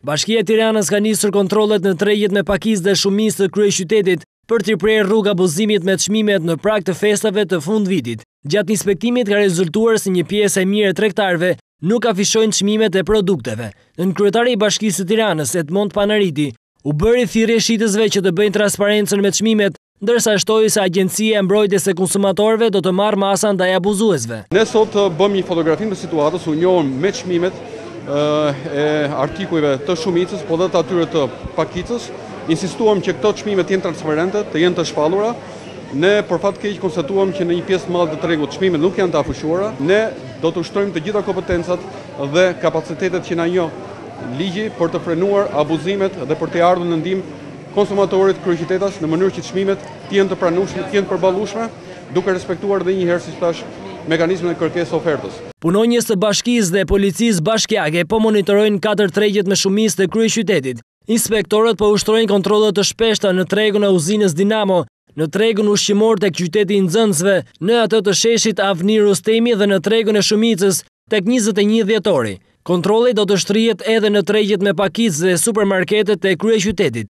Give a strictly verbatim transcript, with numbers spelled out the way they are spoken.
Bashkia e Tiranës ka nisur kontrollet në tregjet me pakicë dhe shumicë të kryeqytetit për t'i prerë rrugë abuzimit me çmimet në prag të festave të fundvitit. Gjatë inspektimit ka rezultuar se një pjesë e mirë e tregtarëve nuk afishojnë çmimet e produkteve. Nën kryetari i Bashkisë së Tiranës, Edmond Panariti, u bëri thirrje shitësve që të bëjnë transparencën me çmimet, ndërsa shtoi se Agjencia e Mbrojtjes së Konsumatorëve do të marrë masa ndaj abuzuesve. Ne sot bëm një fotografim të situatës, u njohëm me çmimet e artikujve të shumicës, po dhe të atyre të pakicës. Insistuam që këto çmimet jenë transparente, të jenë të shpallura. Ne për fat keq konstatuam që në një pjesë të madhe të tregut çmimet nuk janë të afushuara. Ne do të ushtrojmë të gjitha kompetencat dhe kapacitetet që na njoh ligji për të frenuar abuzimet dhe për të ardhur në ndihmë konsumatorit kryeqytetas në mënyrë që çmimet të jenë të pranueshme, të jenë të përballueshme, duke respektuar edhe një herë, siç thash, mekanizmin e kërkesës ofertës. Punonjës të bashkisë dhe policisë bashkiake po monitorojnë katër tregjet me shumicë të kryeqytetit. Inspektorët po ushtrojnë kontrolle të shpeshta në tregun e uzinës Dinamo, në tregun ushqimor tek qyteti i Nxënësve, në atë të sheshit Avni Rustemi dhe në tregun e Shumicës tek njëzet e një dhjetori. Kontrolli do të shtrihet edhe në tregjet me pakicë dhe supermarketet e kryeqytetit.